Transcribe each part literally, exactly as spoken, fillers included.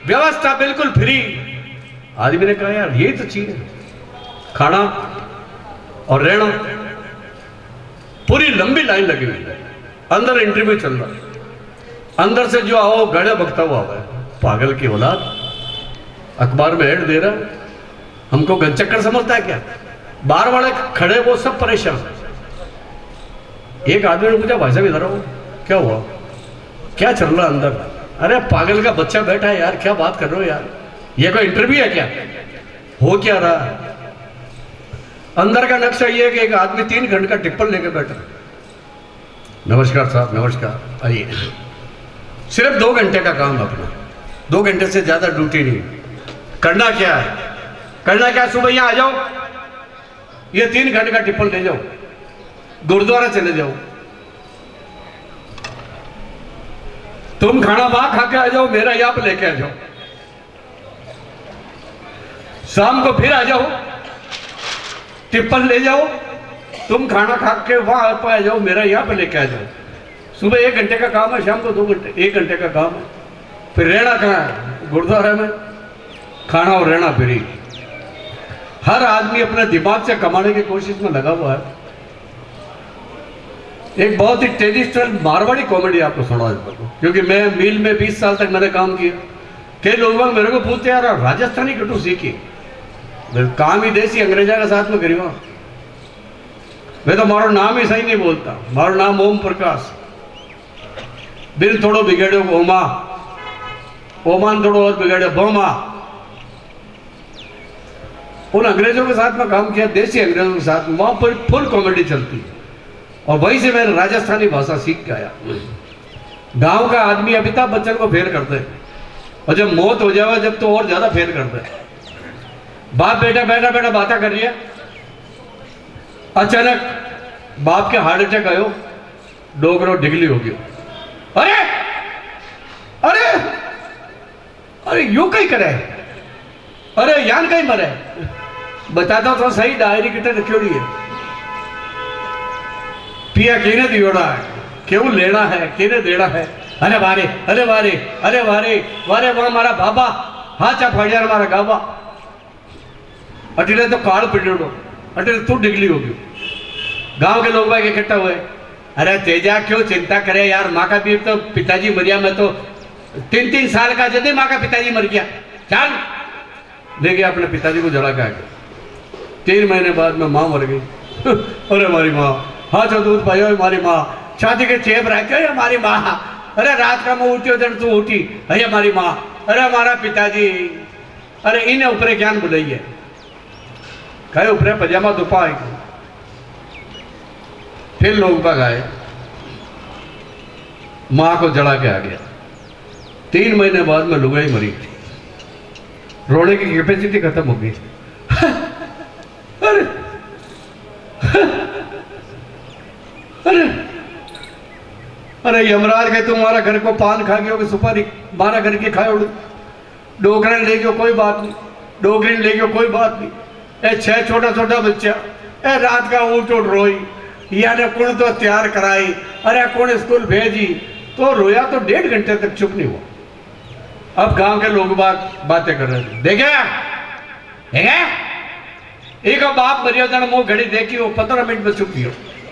व्यवस्था बिल्कुल फ्री। आदमी ने कहा यार यही तो चीज है, खाना और रहना। पूरी लंबी लाइन लगी हुई है, अंदर इंटरव्यू चल रहा है। अंदर से जो आओ गड़े बकता हुआ है, पागल की औलाद, अखबार में ऐड दे रहा है, हमको गनचक्कर समझता है क्या? बाहर वाले खड़े वो सब परेशान। एक आदमी ने पूछा भाई साहब इधर आओ, क्या हुआ, क्या चल रहा अंदर? अरे पागल का बच्चा बैठा है यार, क्या बात कर रहे हो यार, ये कोई इंटरव्यू है क्या? हो क्या रहा है? अंदर का नक्शा ये है कि एक आदमी तीन घंटे का टिप्पण लेके बैठा। नमस्कार साहब, नमस्कार, आइए। सिर्फ दो घंटे का काम अपना, दो घंटे से ज्यादा ड्यूटी नहीं। करना क्या है? करना क्या? सुबह यहां आ जाओ, ये तीन घंटे का टिप्पण ले जाओ, गुरुद्वारा चले जाओ, तुम खाना वहां खा के आ जाओ, मेरा यहाँ पे लेके आ जाओ, शाम को फिर आ जाओ, टिप्पण ले जाओ, तुम खाना खा के वहां पे आ जाओ, मेरा यहाँ पे लेके आ जाओ। सुबह एक घंटे का काम है, शाम को दो घंटे एक घंटे का काम है। फिर रहना कहाँ है? गुरुद्वारा में, खाना और रहना फ्री। हर आदमी अपने दिमाग से कमाने की कोशिश में लगा हुआ है। एक बहुत ही ट्रेडिशनल मारवाड़ी कॉमेडी आपको सुना देता हूं, क्योंकि मैं मिल में बीस साल तक मैंने काम किया। कई लोग मेरे को पूछते यार राजस्थानी कटू सीखी, काम ही देसी अंग्रेजा के साथ में करी। मैं तो मारो नाम ही सही नहीं बोलता, मारो नाम ओम प्रकाश, बिन थोड़ो बिगड़ो ओमा, ओमान थोड़ो और बिगड़े बोमा। उन अंग्रेजों के साथ में काम किया, देसी अंग्रेजों के साथ, वहां पर फुल कॉमेडी चलती है, और वहीं से मैंने राजस्थानी भाषा सीख के आया। गांव का आदमी अमिताभ बच्चन को फेल करते हैं, और जब मौत हो जाए जब तो और ज्यादा फेल करते हैं। बाप बेटा बैठा बैठा बातें कर लिया, अचानक बाप के हार्ट अटैक आयो, डोगरो डिगली हो गया। अरे अरे अरे यू कहीं करे, अरे यान कहीं मरे, बताता तो सही, डायरी कितने रखी है, पिया किने दियोड़ा है, क्यों लेना है, किने देना है। अरे वारे अरे वारे अरे वारे वारे वहां हमारा बाबा हाँ चा फाड़िया हमारा गाबा, अटिले तो काल पिटो, अटिले तू डिगली होगी। गांव के लोग भाई इकट्ठा हुए, अरे तेजा क्यों चिंता करे यार, माँ का भी तो पिताजी मरिया, मैं तो तीन तीन साल का जब माँ का पिताजी मर गया, चल ले गया अपने पिताजी को जला के आ गया। तीन महीने बाद में माँ मर गई। अरे हमारी माँ, हाँ जो दूध पाई हमारी माँ, शादी के चेप रखे हमारी माँ, अरे रात का मैं उठी हो तू उठी, अरे हमारी माँ, अरे हमारा पिताजी, अरे इन्हें ऊपरे ज्ञान बुलाई है, कहे ऊपरे पजामा दुपा आई। फिर लोग बाग आए, माँ को जला के आ गया। तीन महीने बाद में लुगाई मरी, रोने की कैपेसिटी खत्म हो गई। अरे अरे अरे यमराज के तुम्हारा घर को पान खा गया, सुपारी मारा घर के खाए, डोगरन ले गयो कोई बात नहीं, डोगरीन ले गयो कोई बात नहीं। ए छह छोटा छोटा बच्चा, ए रात का उठ उठ रोई, यानी कौन तो तैयार कराई, अरे कौन स्कूल भेजी, तो रोया तो डेढ़ घंटे तक चुप नहीं हुआ। अब गांव के लोग बात बातें कर रहे थे, देखे देखे एक बाप मरियो जन मुंह घड़ी देखी वो पंद्रह मिनट में चुप हो,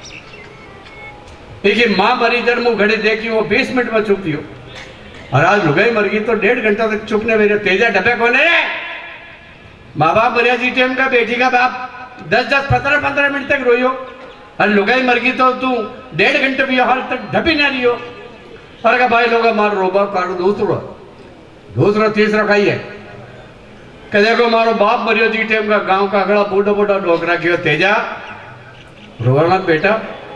एक माँ मरी जन मुंह घड़ी देखी वो बीस मिनट में चुप हो, और आज लुगाई मर गई तो डेढ़ घंटा तक चुप ने मेरे तेजा डबे को ले। माँ बाप मरिया जी टाइम का, बेटी का बाप दस दस पंद्रह पंद्रह मिनट तक रोई हो, और लुगाई मर गई तो तू डेढ़ घंटे भी हाल तक ढपी ना रही हो। और का भाई लोग मार रोबा कारो दूसरा दूसरा तीसरा खाई है, देखो मारो बाप मरियो जी टाइम का, गांव का अगला बूढ़ा बूढ़ा डोकरा क्यों तेजा रोवा मत बेटा,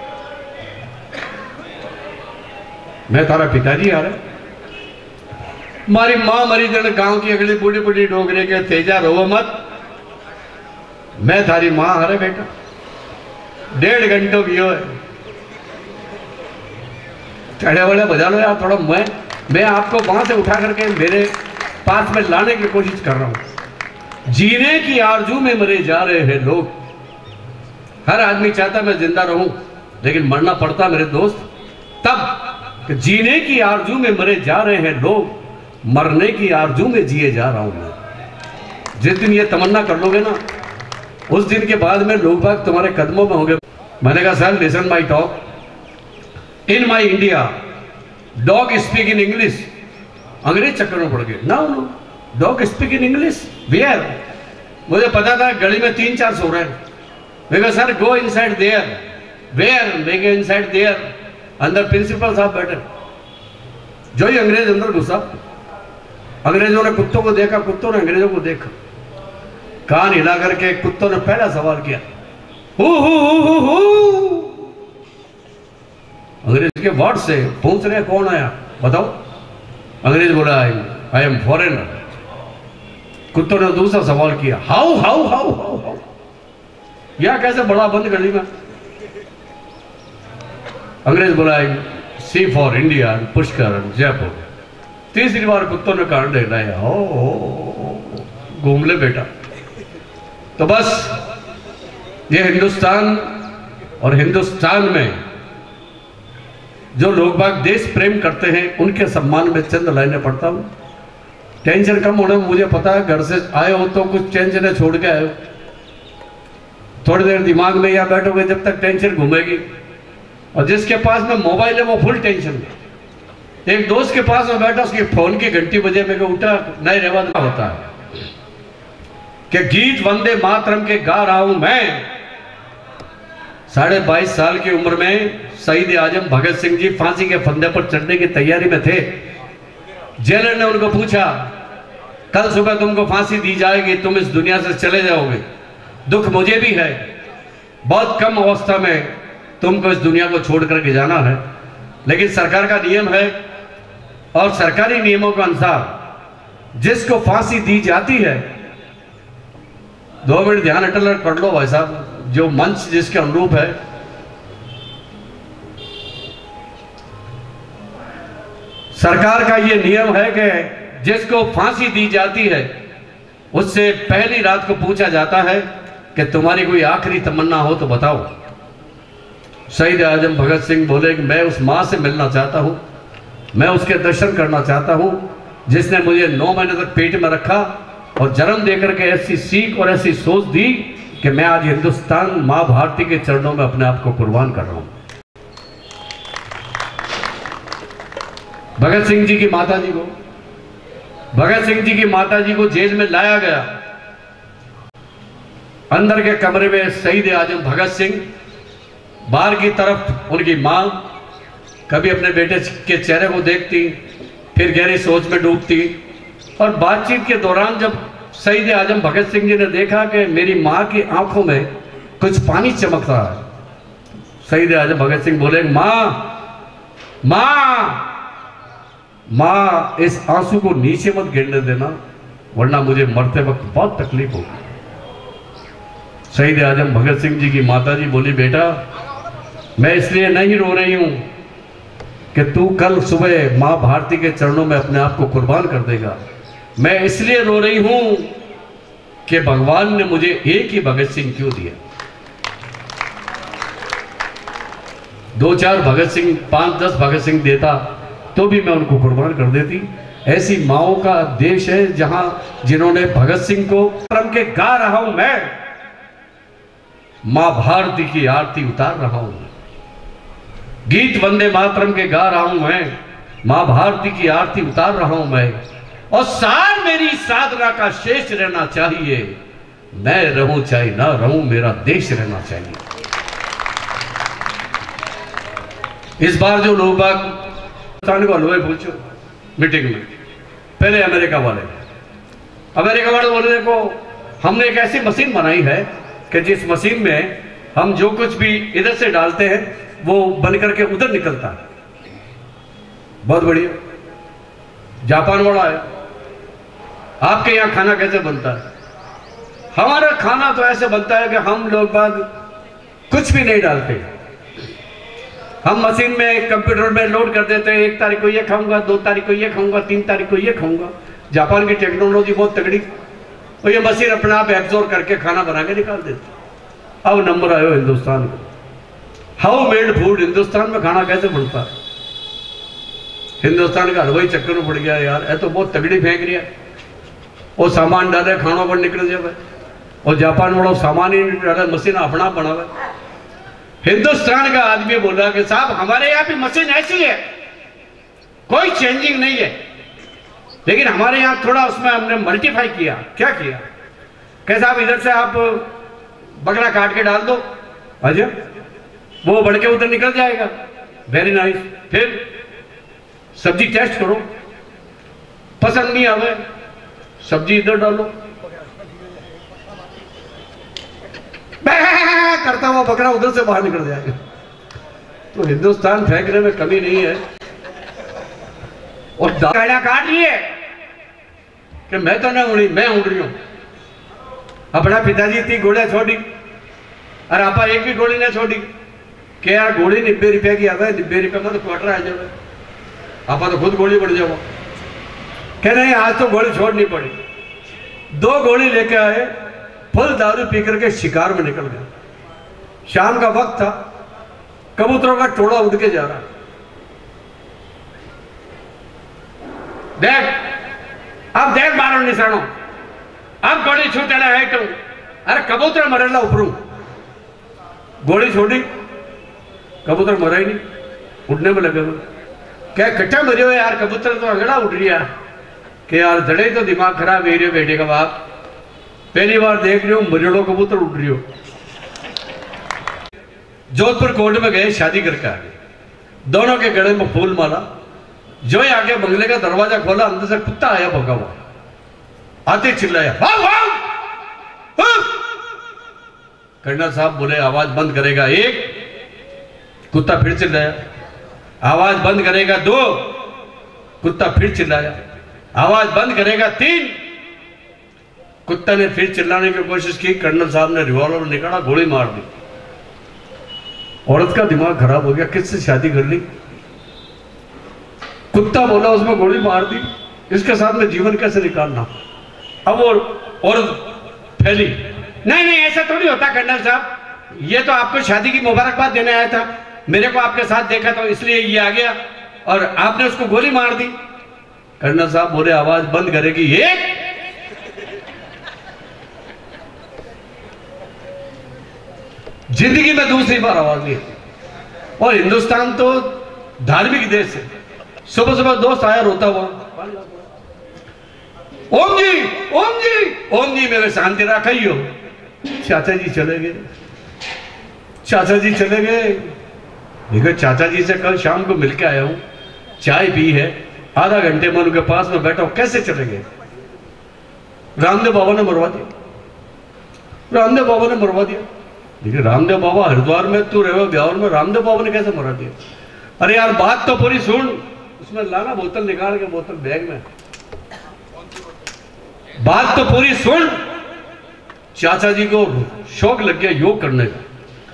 मैं तारा पिताजी आ रहा, मारी माँ मरी जन गांव की अगली बूढ़ी बूढ़ी डोगरे के तेजा रोवा मत, मैं थारी माँ आ रहा बेटा, डेढ़ घंटों भी हो चढ़े वाले बजा लो यार थोड़ा। मैं मैं आपको वहां से उठा करके मेरे पास में लाने की कोशिश कर रहा हूं। जीने की आरजू में मरे जा रहे हैं लोग, हर आदमी चाहता मैं जिंदा रहूं, लेकिन मरना पड़ता मेरे दोस्त तब, कि जीने की आरजू में मरे जा रहे हैं लोग, मरने की आरजू में जिए जा रहा हूं मैं। जिस दिन ये तमन्ना कर लोगे ना, उस दिन के बाद में लोग बाग तुम्हारे कदमों में होंगे। मैंने कहा sir listen my talk, in my India dog speak in English. अंग्रेज चक्कर में पड़ गए। ना no dog speak in English where. मुझे पता था गली में तीन चार सो रहे हैं। मैं कहा sir go inside there. Where? मैं कहा इनसाइड देयर। अंदर प्रिंसिपल साहब बैठे। जो ही अंग्रेज अंदर घुसा, अंग्रेजों ने कुत्तों को देखा, कुत्तों ने अंग्रेजों को देखा। कान हिला करके कुत्तों ने पहला सवाल किया, who who who who who. अंग्रेज के वर्ड से पूछ रहे कौन आया बताओ। अंग्रेज बोला आई एम फॉरेनर। कुत्तों ने दूसरा सवाल किया, how how how how how. यह कैसे बड़ा बंद गली में। अंग्रेज बोला see for India, Pushkar, Jaipur. तीसरी बार कुत्तों ने कान हिलाया, हो घूम ले बेटा। तो बस ये हिंदुस्तान और हिंदुस्तान में जो लोग बाग देश प्रेम करते हैं, उनके सम्मान में चंद लाइनें पढ़ता हूं। टेंशन कम होने में मुझे पता है, घर से आए हो तो कुछ टेंशन छोड़ के आए हो। थोड़ी देर दिमाग में यहाँ बैठोगे जब तक टेंशन घूमेगी। और जिसके पास में मोबाइल है वो फुल टेंशन में। एक दोस्त के पास में बैठा, उसकी फोन की घंटी बजे में उठा, नए रिवाज होता है कि गीत वंदे मातरम के गा रहा हूं मैं। साढ़े बाईस साल की उम्र में शहीद आजम भगत सिंह जी फांसी के फंदे पर चढ़ने की तैयारी में थे। जेलर ने उनको पूछा, कल सुबह तुमको फांसी दी जाएगी, तुम इस दुनिया से चले जाओगे। दुख मुझे भी है, बहुत कम अवस्था में तुमको इस दुनिया को छोड़ करके जाना है, लेकिन सरकार का नियम है और सरकारी नियमों के अनुसार जिसको फांसी दी जाती है, दो मिनट ध्यान अटल कर लो भाई साहब, जो मंच जिसके अनुरूप है। सरकार का यह नियम है कि जिसको फांसी दी जाती है उससे पहली रात को पूछा जाता है कि तुम्हारी कोई आखिरी तमन्ना हो तो बताओ। शहीद आजम भगत सिंह बोले कि मैं उस मां से मिलना चाहता हूं, मैं उसके दर्शन करना चाहता हूं जिसने मुझे नौ महीने तक पेट में रखा और जन्म देकर के ऐसी सीख और ऐसी सोच दी कि मैं आज हिंदुस्तान मां भारती के चरणों में अपने आप को कुर्बान कर रहा हूं। भगत सिंह जी की माता जी को भगत सिंह जी की माता जी को जेल में लाया गया। अंदर के कमरे में शहीद आजम भगत सिंह, बाहर की तरफ उनकी मां कभी अपने बेटे के चेहरे को देखती, फिर गहरी सोच में डूबती। और बातचीत के दौरान जब शहीद आजम भगत सिंह जी ने देखा कि मेरी मां की आंखों में कुछ पानी चमक रहा है, शहीद आजम भगत सिंह बोले, मां मां मां इस आंसू को नीचे मत गिरने देना, वरना मुझे मरते वक्त बहुत तकलीफ होगी। शहीद आजम भगत सिंह जी की माता जी बोली, बेटा मैं इसलिए नहीं रो रही हूं कि तू कल सुबह मां भारती के चरणों में अपने आप को कुर्बान कर देगा, मैं इसलिए रो रही हूं कि भगवान ने मुझे एक ही भगत सिंह क्यों दिया। दो चार भगत सिंह, पांच दस भगत सिंह देता तो भी मैं उनको कुर्बान कर देती। ऐसी माओं का देश है जहां जिन्होंने भगत सिंह को क्रम के गा रहा हूं मैं, मां भारती की आरती उतार रहा हूं, गीत वंदे मातरम के गा रहा हूं मैं, मां भारती की आरती उतार रहा हूं मैं, और सार मेरी साधना का शेष रहना चाहिए, मैं रहूं चाहे ना रहूं, मेरा देश रहना चाहिए। इस बार जो लोग बाग को हलवाई पूछो मीटिंग में, पहले अमेरिका वाले अमेरिका वाले बोले, देखो हमने एक ऐसी मशीन बनाई है कि जिस मशीन में हम जो कुछ भी इधर से डालते हैं वो बन करके उधर निकलता है। बहुत बढ़िया। जापान वाला है, आपके यहाँ खाना कैसे बनता है? हमारा खाना तो ऐसे बनता है कि हम लोग बाग कुछ भी नहीं डालते, हम मशीन में कंप्यूटर में लोड कर देते हैं, एक तारीख को ये खाऊंगा, दो तारीख को ये खाऊंगा, तीन तारीख को ये खाऊंगा। जापान की टेक्नोलॉजी बहुत तगड़ी, और ये मशीन अपने आप एब्जॉर्ब करके खाना बना के निकाल देती। अब नंबर आयो हिंदुस्तान को, हाउ मेड फूड, हिंदुस्तान में खाना कैसे बनता है? हिंदुस्तान का हलवाई चक्कर में पड़ गया यार, ये तो बहुत तगड़ी फेंक रही है। वो सामान डाले खानों पर निकल जाए, और जापान वालों सामान ही नहीं डाले, मशीन अपना बनावे। हिंदुस्तान का आदमी बोला कि साहब हमारे यहाँ भी मशीन ऐसी है, कोई चेंजिंग नहीं है, लेकिन हमारे यहाँ थोड़ा उसमें हमने मल्टीफाई किया। क्या किया? कैसा? आप इधर से आप बकरा काट के डाल दो, अच्छा वो बढ़ के उधर निकल जाएगा, वेरी नाइस। फिर सब्जी टेस्ट करो, पसंद नहीं आवे, सब्जी इधर डालो, करता हुआ बकरा उधर से बाहर निकल जाएगा। तो हिंदुस्तान फेंकने में कमी नहीं है। और गाड़ियां काट रही है कि मैं तो नहीं उड़ी, मैं उड़ रही हूं। अपना पिताजी इतनी गोलियां छोड़ी और आपा एक भी गोली ना छोड़ी कि यार गोली नब्बे रुपए की आता है, नब्बे रुपए में तो क्वार्टर आ जाए, आपा तो खुद गोली बढ़ जाओ। कह नहीं आज तो गोली छोड़नी पड़ी। दो गोली लेके आए, फुल दारू पी करके शिकार में निकल गए। शाम का वक्त था, कबूतरों का टोला उड़ के जा रहा। देख अब देख मारो निशानों, अब गोली छूटे ना है तुम, अरे कबूतर मरेला उपरू। गोली छोड़ी, कबूतर मरा ही नहीं, उड़ने में लगे हुए। क्या कट्टा मरे हो यार, कबूतर तो अगड़ा उड़ रही है कि यार जड़े तो दिमाग खराब है बेटे का बाप, पहली बार देख रही हो मरियोड़ो कबूतर उड़ रही हो। जोधपुर कोर्ट में गए, शादी करके आ गए, दोनों के गले में फूल माला। जो ही आगे बंगले का दरवाजा खोला, अंदर से कुत्ता आया भगा हुआ, आते चिल्लाया वाव वाव। कर्नल साहब बोले आवाज बंद करेगा एक, कुत्ता फिर चिल्लाया, आवाज बंद करेगा दो, कुत्ता फिर चिल्लाया, आवाज बंद करेगा तीन, कुत्ता ने फिर चिल्लाने की कोशिश की। कर्नल साहब ने रिवॉल्वर निकाला, गोली मार दी। औरत का दिमाग खराब हो गया, किससे शादी कर ली? कुत्ता बोला उसमें गोली मार दी, इसके साथ में जीवन कैसे निकालना? अब वो औरत फैली, नहीं नहीं ऐसा थोड़ी होता कर्नल साहब, ये तो आपको शादी की मुबारकबाद देने आया था, मेरे को आपके साथ देखा तो इसलिए ये आ गया और आपने उसको गोली मार दी। कर्नल साहब बोले आवाज बंद करेगी एक, जिंदगी में दूसरी बार आवाज ली। और हिंदुस्तान तो धार्मिक देश है। सुबह सुबह दोस्त आया रोता हुआ, ओम जी ओम जी ओम जी मेरे शांति रखियो। चाचा जी चले गए, चाचा जी चले गए। देखो चाचा जी से कल शाम को मिलके आया हूं, चाय पी है, आधा घंटे में उनके पास में बैठा हूं, कैसे चले गए? रामदेव बाबा ने मरवा दिया, रामदेव बाबा ने मरवा दिया। देखिए रामदेव बाबा हरिद्वार में तू रहे ब्यावर में, रामदेव बाबा ने कैसे मरा दिया? अरे यार बात तो पूरी सुन, उसमें लाना बोतल निकाल के, बोतल बैग में, बात तो पूरी सुन। चाचा जी को शौक लग गया योग करने का।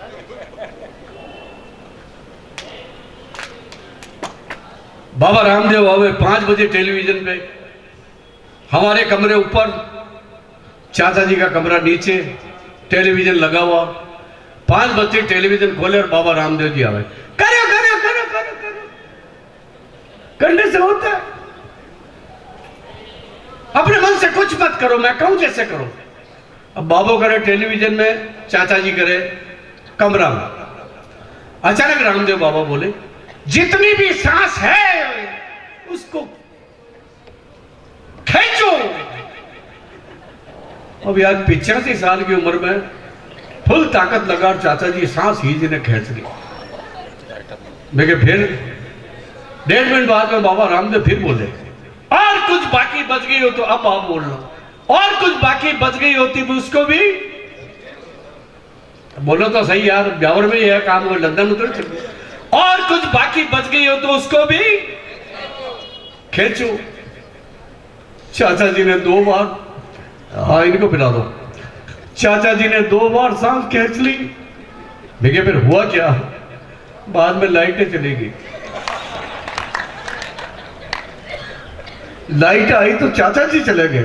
बाबा रामदेव आवे पांच बजे टेलीविजन पे, हमारे कमरे ऊपर, चाचा जी का कमरा नीचे, टेलीविजन लगा हुआ। पांच बजे टेलीविजन खोले और बाबा रामदेव जी आवे, करो करो करो करो करो, करने से होता है। अपने मन से कुछ मत करो, मैं कहूं जैसे करो। अब बाबू करे टेलीविजन में, चाचा जी करे कमरा में। अचानक रामदेव बाबा बोले जितनी भी सांस है उसको खींचो। अब यार पिचासी साल की उम्र में फुल ताकत लगा और चाचा जी सांस ही जिन्हें खींच ली। देखिए फिर डेढ़ मिनट बाद में बाबा रामदेव फिर बोले और कुछ बाकी बच गई हो तो अब आप बोल लो, और कुछ बाकी बच गई होती तो उसको भी बोलो तो सही यार, ब्यावर में यह काम हो, लंदन उतर चले। और कुछ बाकी बच गई हो तो उसको भी खींचो। चाचा जी ने दो बार, हाँ इनको पिला दो, चाचा जी ने दो बार सांस खींच ली। देखिए फिर हुआ क्या, बाद में लाइटें चली गई। लाइट आई तो चाचा जी चले गए।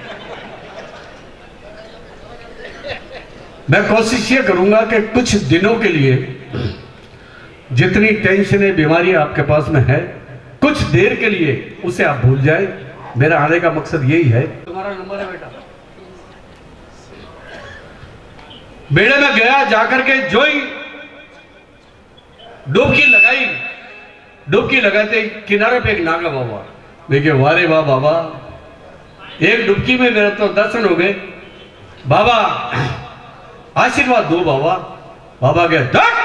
मैं कोशिश ये करूंगा कि कुछ दिनों के लिए जितनी टेंशन बीमारी आपके पास में है, कुछ देर के लिए उसे आप भूल जाए। मेरा आने का मकसद यही है। तुम्हारा नंबर है बेटा। बेड़े में गया, जाकर के जो ही डुबकी लगाई, डुबकी लगाते किनारे पे एक नागा बाबा। देखिए वारे वाह बाबा, एक डुबकी में मेरा तो दर्शन हो गए। बाबा आशीर्वाद दो बाबा। बाबा गया दट।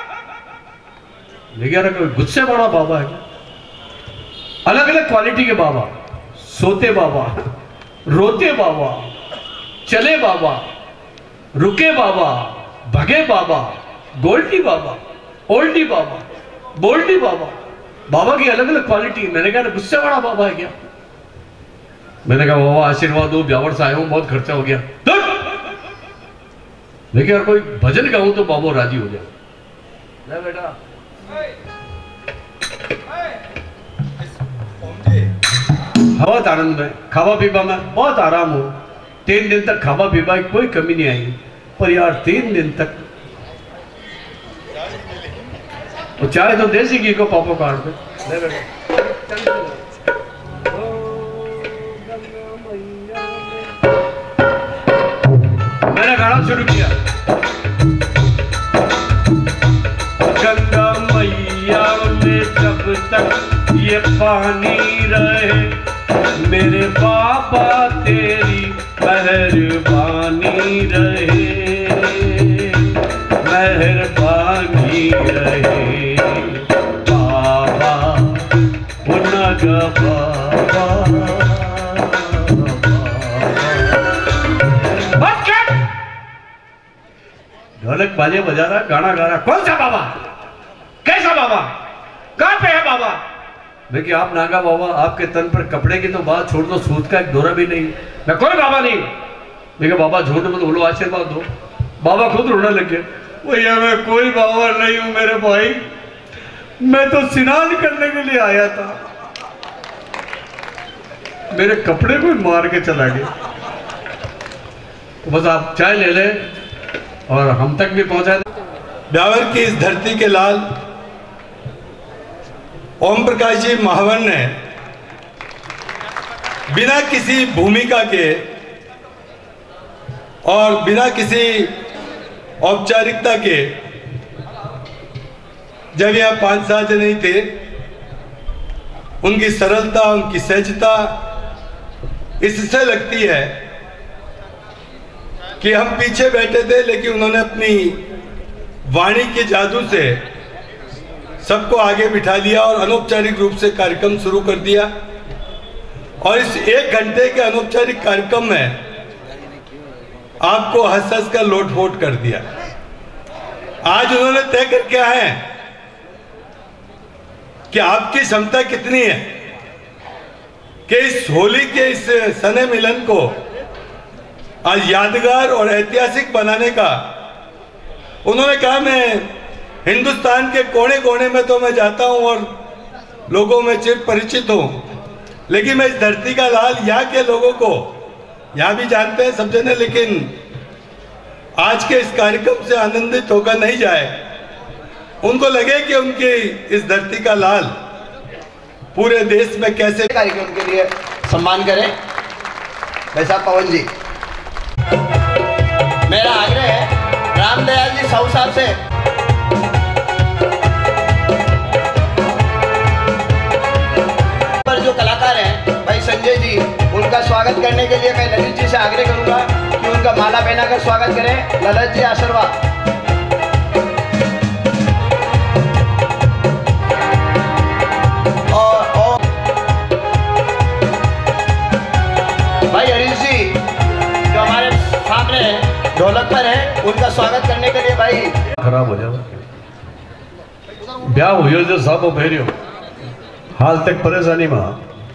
देखिए कोई गुस्से वाला बाबा है। अलग अलग क्वालिटी के बाबा, सोते बाबा, रोते बाबा, चले बाबा, रुके बाबा, भगे बाबा, गोल्डी बाबा, ओल्डी बाबा, बोल्डी बाबा। बाबा की अलग अलग क्वालिटी। मैंने कहा गुस्से वाला बाबा है क्या? मैंने कहा बाबा आशीर्वाद दो, ब्यावर से आया हूं, बहुत खर्चा हो गया। देखिए यार कोई भजन गाऊं तो बाबा राजी हो जाए। बेटा बहुत आनंद में, खावा पीवा में बहुत आराम हो। तीन दिन तक खावा पीवा की कोई कमी नहीं आई। पर यार तीन दिन तक वो चाहे तो देसी घी को पापो काट दे। मैंने गाना शुरू किया, गंगा मैया में जब तक ये पानी रहे, मेरे बाबा तेरी मेहरबानी रहे, मेहरबानी रहे बाबा, उनग बाबा। ढोलक बाजे बजा रहा, गाना गा रहा। कौन सा बाबा? कैसा बाबा? कहां पे है बाबा? देखिए आप नागा बाबा, आपके तन पर कपड़े की तो बात छोड़ दो, सूत का एक दौरा भी नहीं। मैं कोई बाबा नहीं। देखिए बाबा झूठ मत बोलो, आशीर्वाद दो। बाबा खुद रोने लगे। भैया मैं कोई बाबा नहीं हूं मेरे भाई, मैं तो स्नान करने के लिए आया था, मेरे कपड़े को मार के चला गया। तो बस आप चाय ले लें और हम तक भी पहुंचा दें। ब्यावर की इस धरती के लाल ओम प्रकाश जी महावर ने बिना किसी भूमिका के और बिना किसी औपचारिकता के, जब यहाँ पांच साल से नहीं थे, उनकी सरलता, उनकी सहजता इससे लगती है कि हम पीछे बैठे थे, लेकिन उन्होंने अपनी वाणी के जादू से सबको आगे बिठा लिया और अनौपचारिक रूप से कार्यक्रम शुरू कर दिया। और इस एक घंटे के अनौपचारिक कार्यक्रम में आपको हंस हंस कर लोटपोट कर दिया। आज उन्होंने तय करके आए हैं कि आपकी क्षमता कितनी है कि इस होली के इस सने मिलन को आज यादगार और ऐतिहासिक बनाने का। उन्होंने कहा मैं हिंदुस्तान के कोने कोने में तो मैं जाता हूं और लोगों में चिर परिचित हूं, लेकिन मैं इस धरती का लाल यहाँ के लोगों को यहाँ भी जानते हैं सब जने, लेकिन आज के इस कार्यक्रम से आनंदित होकर नहीं जाए। उनको लगे कि उनकी इस धरती का लाल पूरे देश में कैसे कार्यक्रम के लिए सम्मान करें। भाई साहब पवन जी, मेरा आग्रह है रामदयाल जी साहू साहब से पर जो कलाकार हैं भाई संजय जी, उनका स्वागत करने के लिए मैं ललित जी से आग्रह करूंगा कि उनका माला पहनाकर स्वागत करें। ललित जी आशीर्वाद। और, और भाई हरीश जी जो हमारे सामने ढोलक पर है, उनका स्वागत करने के लिए भाई खराब हो जाओ ब्याह हुई जो सब भेरियो हाल तक परेशानी में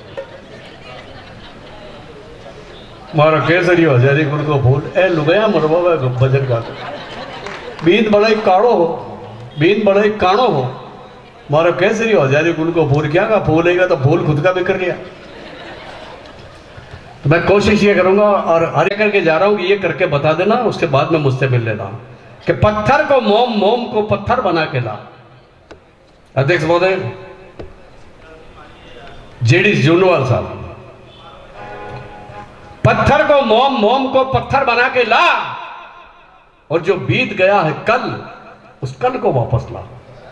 मारा केसरी हजारी गुरु को फूल ए लुगया मरवा भजन का बीन बड़ा काड़ो हो, बीन बड़ा काणो हो, मारा केसरी हजारी गुरु को फूल। क्या का फूल है तो फूल खुद का बिखर गया। तो मैं कोशिश ये करूंगा और हरे करके जा रहा हूं कि ये करके बता देना, उसके बाद में मुझसे मिल लेना कि पत्थर को मोम, मोम को पत्थर बना के ला। अध्यक्ष महोदय जेडी जूनवाल साहब, पत्थर को मोम, मोम को पत्थर बना के ला, और जो बीत गया है कल, उस कल को वापस ला।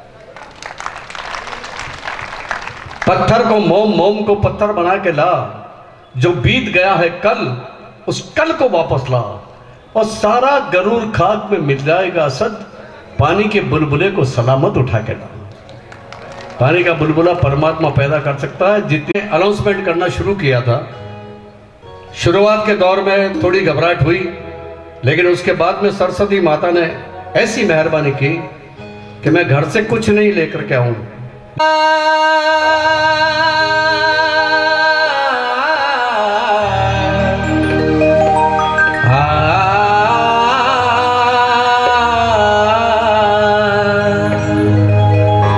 पत्थर को मोम, मोम को पत्थर बना के ला, जो बीत गया है कल, उस कल को वापस ला, और सारा गरूर खाक में मिल जाएगा असद, पानी के बुलबुले को सलामत उठा के ला। पानी का बुलबुला परमात्मा पैदा कर सकता है। जितने अनाउंसमेंट करना शुरू किया था, शुरुआत के दौर में थोड़ी घबराहट हुई, लेकिन उसके बाद में सरस्वती माता ने ऐसी मेहरबानी की कि मैं घर से कुछ नहीं लेकर के आऊं,